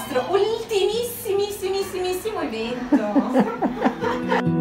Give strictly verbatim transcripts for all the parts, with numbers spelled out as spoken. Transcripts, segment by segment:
nostro ultimissimissimo evento.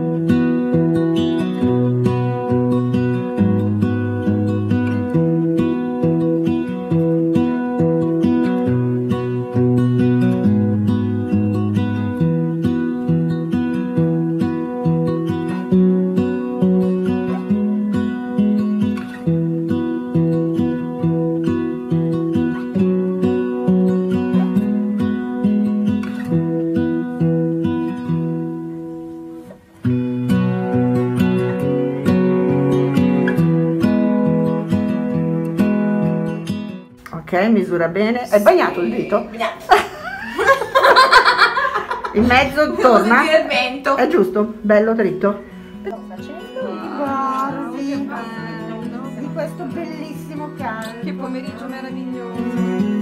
Ok, misura bene. È bagnato il dito? In mezzo torna? È giusto? Bello dritto? Sto facendo i guardi di questo bellissimo calchi. Che pomeriggio meraviglioso.